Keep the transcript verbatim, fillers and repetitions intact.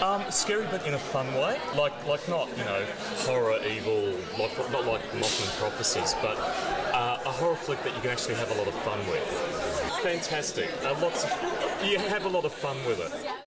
Um, scary, but in a fun way. Like, like not you know horror, evil, like not like Mothman Prophecies, but uh, a horror flick that you can actually have a lot of fun with. Fantastic. Uh, lots of, you have a lot of fun with it.